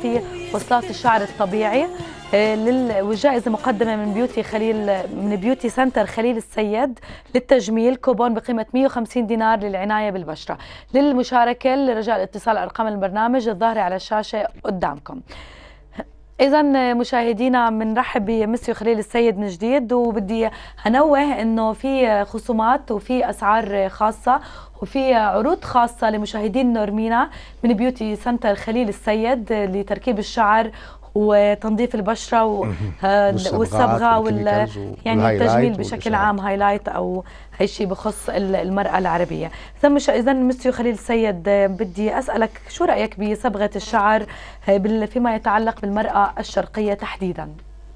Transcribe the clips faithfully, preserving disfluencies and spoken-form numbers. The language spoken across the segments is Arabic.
في وصلات الشعر الطبيعي، والجائزة مقدمة من بيوتي خليل من بيوتي سنتر خليل السيد للتجميل، كوبون بقيمة مئة وخمسين دينار للعناية بالبشرة. للمشاركة لرجاء الاتصال أرقام البرنامج الظاهرة على الشاشة قدامكم. إذا مشاهدينا بنرحب بمسيو خليل السيد من جديد، وبدي أنوه إنه في خصومات وفي أسعار خاصة وفي عروض خاصة لمشاهدين نورمينا من بيوتي سنتر خليل السيد لتركيب الشعر وتنظيف البشرة والصبغة وال يعني التجميل بشكل عام، هايلايت أو أي شيء بخص المرأة العربية. إذا مش إذا مسيو خليل السيد بدي أسألك شو رأيك بصبغة الشعر فيما يتعلق بالمرأة الشرقية تحديدا؟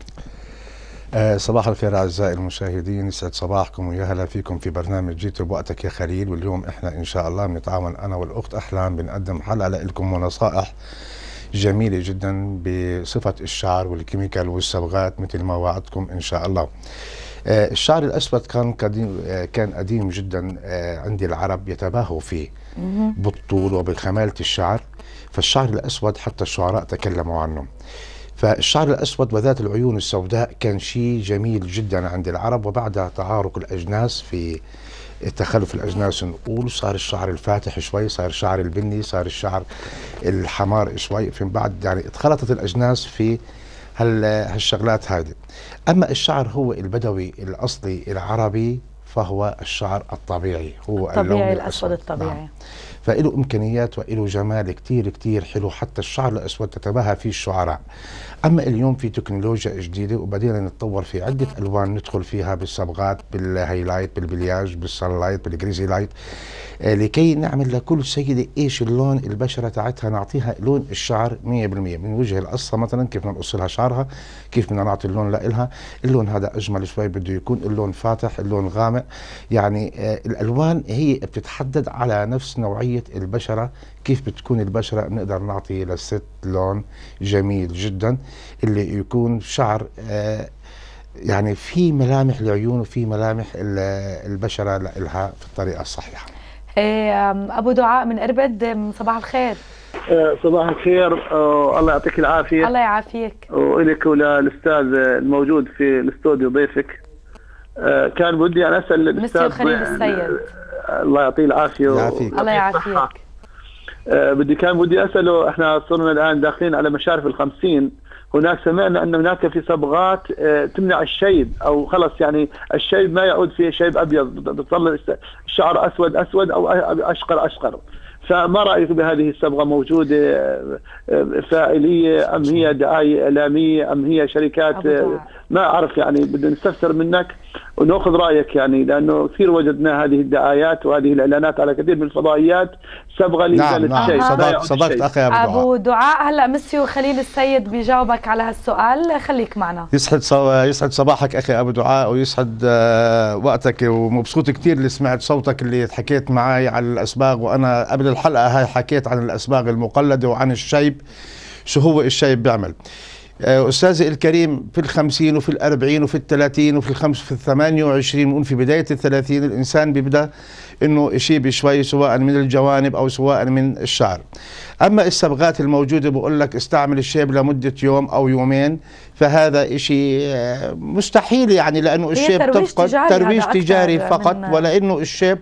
صباح الخير أعزائي المشاهدين، يسعد صباحكم ويا هلا فيكم في برنامج جيت بوقتك يا خليل. واليوم إحنا إن شاء الله بنتعاون أنا والأخت أحلام بنقدم حلقة لكم ونصائح جميلة جدا بصفة الشعر والكيميكال والصبغات مثل ما وعدتكم إن شاء الله. آه الشعر الأسود كان قديم آه كان قديم جدا آه عندي العرب يتباهوا فيه بالطول وبخمالة الشعر، فالشعر الأسود حتى الشعراء تكلموا عنه. فالشعر الأسود وذات العيون السوداء كان شيء جميل جدا عند العرب، وبعد تعارك الأجناس في تخلف الأجناس نقول صار الشعر الفاتح شوي، صار الشعر البني، صار الشعر الحمار شوي، فين بعد يعني اتخلطت الأجناس في هالشغلات هذه. أما الشعر هو البدوي الأصلي العربي فهو الشعر الطبيعي، هو الطبيعي الأسود الطبيعي. نعم. فإله إمكانيات وإله جمال كتير كتير حلو، حتى الشعر الأسود تتباهى فيه الشعراء. أما اليوم في تكنولوجيا جديدة وبدينا نتطور في عدة ألوان ندخل فيها بالصبغات، بالهايلايت، بالبلياج، بالسانلايت، بالجريزي لايت، آه لكي نعمل لكل سيدة إيش اللون البشرة تاعتها، نعطيها لون الشعر مية بالمية من وجه القصة. مثلا كيف بدنا نقص لها شعرها، كيف بدنا نعطي اللون لإلها، اللون هذا أجمل شوي بده يكون اللون فاتح، اللون غامق. يعني آه الألوان هي بتتحدد على نفس نوعية البشرة، كيف بتكون البشرة بنقدر نعطي للست لون جميل جدا اللي يكون شعر آه يعني في ملامح العيون وفي ملامح البشرة لها في الطريقة الصحيحة. أبو دعاء من إربد، صباح الخير. صباح الخير، الله يعطيك العافية. الله يعافيك. وإلك وللأستاذ الموجود في الاستوديو ضيفك. كان بدي أن أسأل الأستاذ خليل السيد، الله يعطيه العافية. الله يعافيك. أه بدي كان بدي أسأله، احنا صرنا الآن داخلين على مشارف الخمسين، هناك سمعنا أن هناك في صبغات أه تمنع الشيب، أو خلص يعني الشيب ما يعود فيه شيب أبيض، بتصل الشعر أسود أسود أو أشقر أشقر. فما رأيك بهذه الصبغة؟ موجودة فاعلية أم هي دعاية إعلامية أم هي شركات؟ ما أعرف، يعني بدنا نستفسر منك ونأخذ رأيك، يعني لأنه كثير وجدنا هذه الدعايات وهذه الإعلانات على كثير من الفضائيات صبغة لإزالة نعم الشيء. نعم صدقت صدقت أخي أبو دعاء. أبو دعاء هلا مسيو خليل السيد بيجاوبك على هالسؤال، خليك معنا. يسعد يسعد صباحك أخي أبو دعاء، ويسعد وقتك، ومبسوط كثير اللي سمعت صوتك اللي حكيت معي على الأصباغ. وأنا قبل الحلقة هاي حكيت عن الأصباغ المقلدة وعن الشيب، شو هو الشيب بيعمل. أستاذي الكريم، في الخمسين وفي الأربعين وفي الثلاثين وفي الخمس في الثمانية وعشرين وفي بداية الثلاثين الإنسان بيبدأ إنه يشيب شوي، سواء من الجوانب أو سواء من الشعر. أما الصبغات الموجودة بقول لك استعمل الشيب لمدة يوم أو يومين، فهذا إشي مستحيل، يعني لأنه الشيب تفقد ترويج تجاري فقط، ولأنه الشيب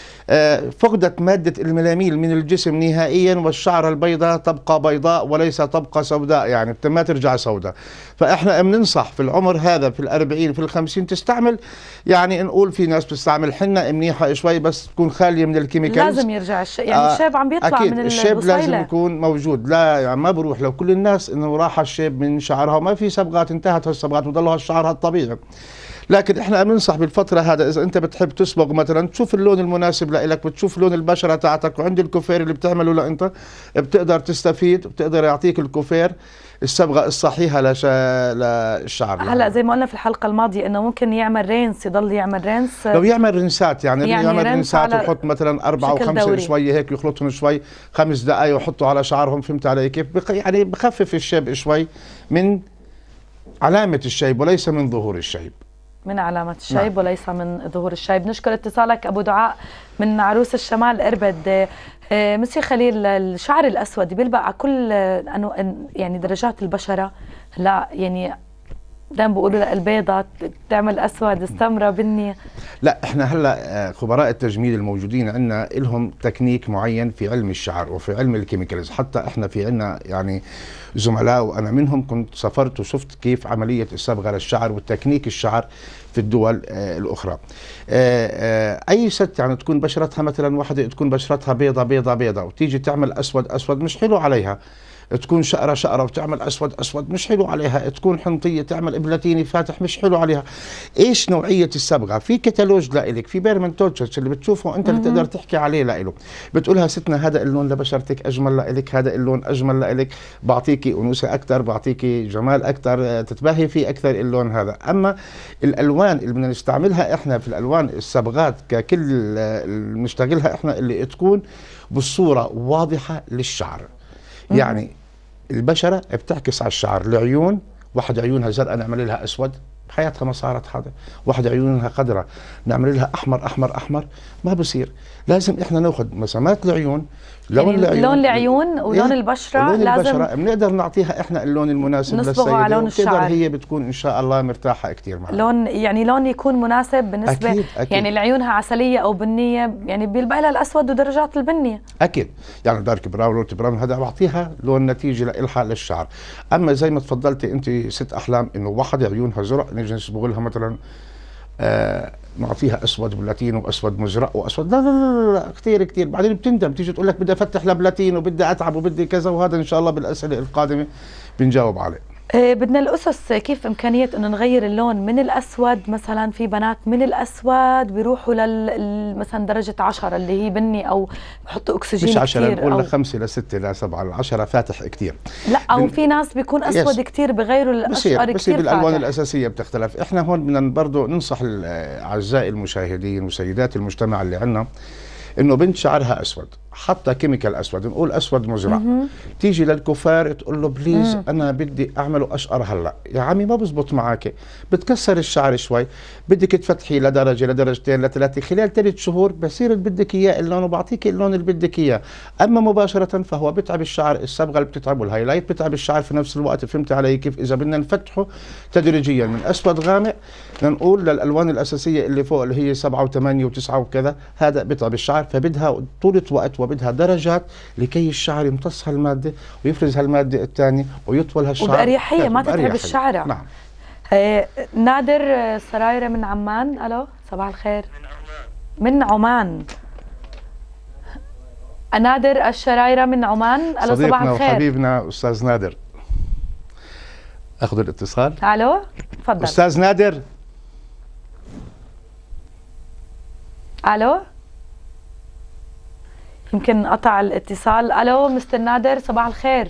فقدت مادة الميلامين من الجسم نهائيا، والشعر البيضاء تبقى بيضاء وليس تبقى سوداء، يعني ما ترجع سوداء. فإحنا بننصح في العمر هذا في الأربعين في الخمسين تستعمل، يعني نقول في ناس بتستعمل حنة منيحة شوي بس تكون خالية من الكيميكال. لازم يرجع الش... يعني آه الشيب عم بيطلع أكيد من الشيب لازم يكون موجود، لا يعني ما بروح. لو كل الناس إنه راح الشيب من شعرها وما في صبغات، انتهت هالصبغات وضل هالشعر الطبيعي. لكن احنا بننصح بالفتره هذا، اذا انت بتحب تصبغ مثلا تشوف اللون المناسب لك، بتشوف لون البشره تاعتك، وعند الكوفير اللي بتعمله لانت بتقدر تستفيد، بتقدر يعطيك الكوفير الصبغه الصحيحه لش... للشعر. هلا زي ما قلنا في الحلقه الماضيه انه ممكن يعمل رينس، يضل يعمل رينس، لو يعمل رنسات يعني, يعني يعمل رنسات ويحط مثلا أربعة وخمسة شوي هيك، يخلطهم شوي خمس دقائق ويحطوا على شعرهم. فهمت علي كيف؟ بخ... يعني بخفف الشيب شوي من علامه الشيب وليس من ظهور الشيب، من علامة الشيب نعم. وليس من ظهور الشيب. نشكر اتصالك أبو دعاء من عروس الشمال إربد. آه مسيو خليل، الشعر الاسود بيلبق على كل انه يعني درجات البشره؟ لا يعني دائما بيقولوا البيضة تعمل اسود، السمراء، بني. لا احنا هلا خبراء التجميل الموجودين عندنا لهم تكنيك معين في علم الشعر وفي علم الكيميكالز. حتى احنا في عندنا يعني زملاء وانا منهم كنت سافرت وشفت كيف عمليه الصبغه للشعر والتكنيك الشعر في الدول آه الاخرى. آه آه اي ست يعني تكون بشرتها مثلا واحده تكون بشرتها بيضة بيضة بيضة وتيجي تعمل اسود اسود مش حلو عليها، تكون شقرة شقرة وتعمل أسود أسود مش حلو عليها، تكون حنطية تعمل إبلاتيني فاتح مش حلو عليها. إيش نوعية الصبغة؟ في كتالوج لإلك، في بيرمنتوتشرز اللي بتشوفه أنت اللي تقدر تحكي عليه لإله، بتقولها ستنا هذا اللون لبشرتك أجمل لإلك، هذا اللون أجمل لإلك، بعطيكي أنوثة أكثر، بعطيكي جمال أكثر، تتباهي فيه أكثر اللون هذا. أما الألوان اللي بدنا نستعملها إحنا في الألوان الصبغات ككل اللي بنشتغلها إحنا اللي تكون بالصورة واضحة للشعر. يعني البشرة بتعكس على الشعر. العيون، واحد عيونها زرقاء نعمل لها اسود، بحياتها ما صارت هذا. واحد عيونها خضراء نعمل لها احمر احمر احمر، ما بصير. لازم احنا ناخذ مسامات العيون، لون يعني العيون، لون العيون ولون إيه؟ البشره، ولون لازم البشرة بنقدر نعطيها احنا اللون المناسب نصبغه على لون الشعر. هي بتكون ان شاء الله مرتاحه كثير معنا. لون يعني لون يكون مناسب بالنسبه. أكيد أكيد. يعني اللي عيونها عسليه او بنيه يعني بيلبق لها الاسود ودرجات البنيه. اكيد، يعني دارك براون روت براون هذا بعطيها لون نتيجه لإلها للشعر. اما زي ما تفضلتي انت ست احلام انه واحده عيونها زرق نيجي نصبغ لها مثلا آه نعطيها اسود بلاتين واسود مزرق واسود، لا لا لا لا كثير كثير، بعدين بتندم تيجي تقول لك بدي افتح لبلاتين وبدي اتعب وبدي كذا. وهذا ان شاء الله بالاسئله القادمه بنجاوب عليه. آه بدنا الاسس، كيف امكانيه انه نغير اللون من الاسود؟ مثلا في بنات من الاسود بيروحوا لل مثلا درجه عشرة اللي هي بني، او بحطوا اكسجين مش عشرة، كتير، نقول أو لخمسه لسته لسبعه لعشره فاتح كثير. لا او بن... في ناس بيكون اسود كثير بغيروا الاشقر كثير. كثير بالالوان فاتح. الاساسيه بتختلف. احنا هون بدنا برضه ننصح اعزائي المشاهدين وسيدات المجتمع اللي عندنا انه بنت شعرها اسود حتى كيميكال اسود، نقول اسود مزرع، تيجي للكفار تقول له بليز انا بدي اعمله اشقر هلا. يا عمي ما بزبط معك، بتكسر الشعر شوي، بدك تفتحي لدرجه لدرجتين لثلاثه، خلال ثلاث شهور بصير اللي بدك اياه اللون وبعطيك اللون اللي بدك اياه. اما مباشره فهو بتعب الشعر، الصبغه اللي بتتعب والهايلايت بتعب الشعر في نفس الوقت. فهمت علي كيف؟ اذا بدنا نفتحه تدريجيا من اسود غامق لنقول للالوان الاساسيه اللي فوق اللي هي سبعة وثمانية وتسعة وكذا، هذا بتعب الشعر. فبدها طولة وقت وبدها درجات لكي الشعر يمتص هالماده ويفرز هالماده الثانيه ويطول هالشعر وبأريحية ما تتعب الشعر. نعم. آه نادر سرايرة من عمان. الو صباح الخير. من عمان. نادر الشرايرة من عمان. الو صباح الخير. صديقنا وحبيبنا استاذ نادر. اخذ الاتصال. الو تفضل استاذ نادر. الو يمكن قطع الاتصال. الو مستر نادر صباح الخير.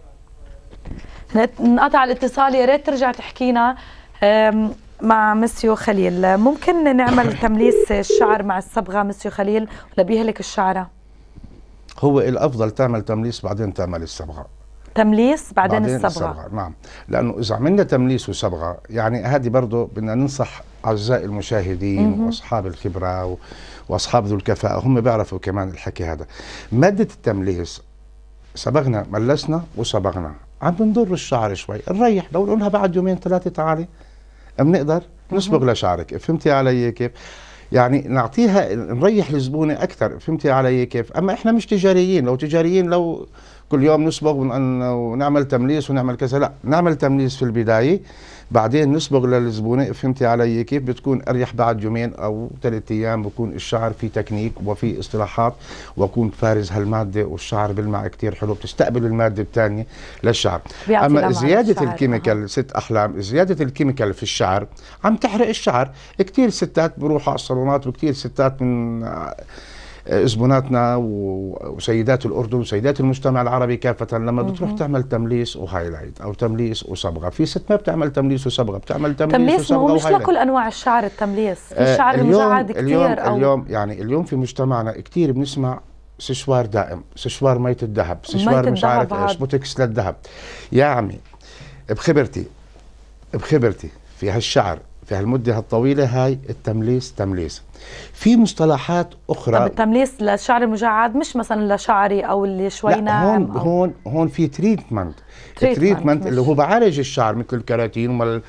انقطع الاتصال، يا ريت ترجع تحكينا مع مسيو خليل. ممكن نعمل تمليس الشعر مع الصبغه مسيو خليل ولا بيهلك الشعره؟ هو الافضل تعمل تمليس بعدين تعمل الصبغه. تمليس بعدين, بعدين الصبغه. الصبغه نعم، لانه اذا عملنا تمليس وصبغه يعني هذه برضه بدنا ننصح اعزائي المشاهدين م -م. واصحاب الخبره و... واصحاب ذو الكفاءه هم بيعرفوا كمان الحكي هذا. ماده التمليس صبغنا ملسنا وصبغنا عم بنضر الشعر شوي، نريح لو نقولها بعد يومين ثلاثه تعالي بنقدر نصبغ لشعرك. فهمتي علي كيف؟ يعني نعطيها نريح الزبونه اكثر. فهمتي علي كيف؟ اما احنا مش تجاريين، لو تجاريين لو كل يوم نصبغ ونعمل تمليس ونعمل كذا، لا نعمل تمليس في البدايه بعدين نصبغ للزبونه. فهمتي علي كيف؟ بتكون اريح بعد يومين او ثلاث ايام، بكون الشعر في تكنيك وفي اصطلاحات وكون فارز هالماده والشعر بيلمع كثير حلو، بتستقبل الماده الثانيه للشعر. اما زياده الكيميكال ست احلام، زياده الكيميكال في الشعر عم تحرق الشعر. كثير ستات بروحوا على الصالونات وكثير ستات من زبوناتنا وسيدات الاردن وسيدات المجتمع العربي كافه لما بتروح تعمل تمليس وهايلايت او تمليس وصبغه، في ست ما بتعمل تمليس وصبغه، بتعمل تمليس, تمليس وصبغه وهايلايت. مش لكل انواع الشعر التمليس، في شعر آه مجعد كثير. اليوم أو اليوم يعني اليوم في مجتمعنا كثير بنسمع سشوار دائم، سشوار مية الذهب، سشوار مش عارف ايش، بوتكس للذهب. يا عمي بخبرتي بخبرتي في هالشعر في هالمده الطويله هاي التمليس تمليس. في مصطلحات اخرى. طب التمليس للشعر المجعد مش مثلا لشعري او اللي شوي لا ناعم؟ هون هون هون في تريتمنت، تريتمنت تريتمنت اللي هو بعالج الشعر مثل الكراتين وال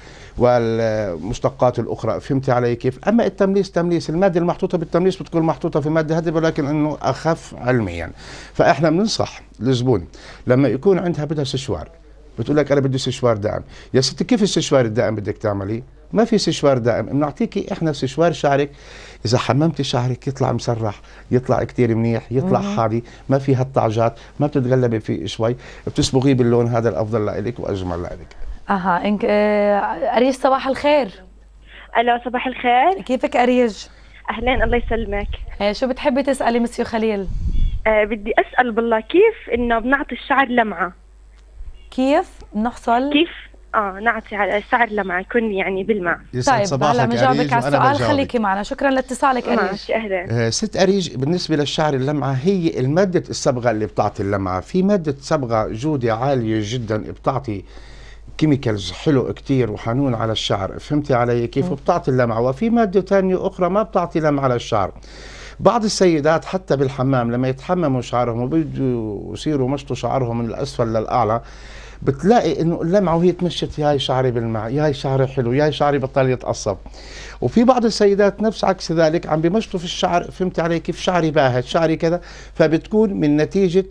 والمشتقات الاخرى، فهمتي علي كيف؟ اما التمليس تمليس، الماده المحطوطه بالتمليس بتكون محطوطه في ماده هدبه ولكن انه اخف علميا. فاحنا بننصح الزبون لما يكون عندها بدها سشوار، بتقول لك انا بدي سشوار دائم، يا ستي كيف السشوار الدائم بدك تعملي؟ ما في سشوار دائم، بنعطيكي احنا سشوار شعرك اذا حممتي شعرك يطلع مسرح، يطلع كثير منيح، يطلع حالي، ما في هالطعجات، ما بتتغلبي فيه شوي، بتصبغيه باللون هذا الافضل لإلك واجمل لإلك. اها انك آه اريج صباح الخير. الو صباح الخير. كيفك اريج؟ اهلين الله يسلمك. آه شو بتحبي تسالي مسيو خليل؟ آه بدي اسال بالله كيف انه بنعطي الشعر لمعه؟ كيف بنحصل؟ كيف اه نعطي على الشعر لمعه يكون يعني بلمع. طيب هلا بنجاوبك على السؤال، خليكي معنا. شكرا لاتصالك اريج. ماشي اهلا. آه ست اريج، بالنسبه للشعر اللمعه هي الماده الصبغه اللي بتعطي اللمعه، في ماده صبغه جوده عاليه جدا بتعطي كيميكالز حلو كتير وحنون على الشعر، فهمتي علي كيف؟ بتعطي اللمعه، وفي ماده ثانيه اخرى ما بتعطي لمعه على الشعر. بعض السيدات حتى بالحمام لما يتحمموا شعرهم وبيجوا يصيروا مشطوا شعرهم من الاسفل للاعلى، بتلاقي انه اللمعه وهي تمشت ياي شعري بالماء، ياي شعري حلو، ياي شعري بطل يتقصف. وفي بعض السيدات نفس عكس ذلك عم بيمشطوا في الشعر، فهمتي علي كيف؟ شعري باهت، شعري كذا، فبتكون من نتيجه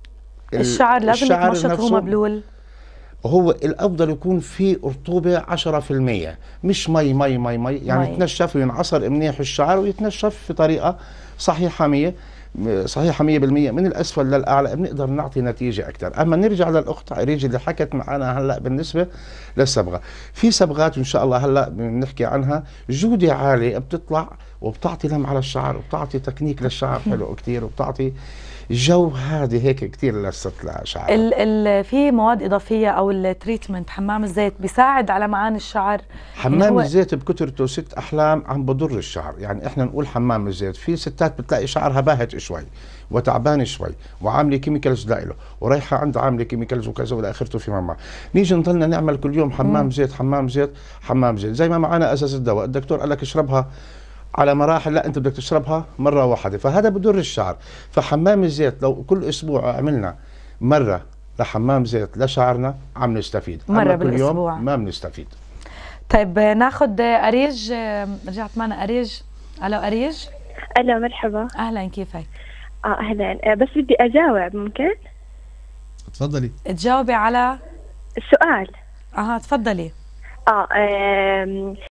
الشعر لازم يتمشط هو مبلول. هو الافضل يكون في رطوبه عشرة بالمئة، مش مي مي مي مي يعني مي. يتنشف وينعصر منيح الشعر ويتنشف في طريقه صحيحه مية صحيحه مية بالمية من الاسفل للاعلى، بنقدر نعطي نتيجه اكثر. اما نرجع للاخت عريج اللي حكت معنا هلا بالنسبه للصبغه، في صبغات ان شاء الله هلا بنحكي عنها جوده عاليه بتطلع وبتعطي لمعه على الشعر وبتعطي تكنيك للشعر حلو كثير وبتعطي جو هادي هيك كثير للست لشعر. ال ال في مواد اضافيه او التريتمنت حمام الزيت بيساعد على معان الشعر؟ حمام الزيت بكثرته ست احلام عم بضر الشعر، يعني احنا نقول حمام الزيت، في ستات بتلاقي شعرها باهت شوي وتعبان شوي وعامله كيميكالز لإله ورايحه عند عامله كيميكالز وكذا والى اخرته في ماما، نيجي نضلنا نعمل كل يوم حمام زيت حمام زيت حمام زيت، زي ما معنا اساس الدواء، الدكتور قال لك اشربها على مراحل، لا انت بدك تشربها مره واحده، فهذا بضر الشعر. فحمام الزيت لو كل اسبوع عملنا مره لحمام زيت لشعرنا عم نستفيد، مره كل بالاسبوع يوم ما بنستفيد. طيب ناخذ اريج، رجعت معنا اريج. الو اريج. الو مرحبا. اهلا كيفك؟ اه اهلا، بس بدي اجاوب ممكن؟ تفضلي. تجاوبي على السؤال. اها تفضلي. اه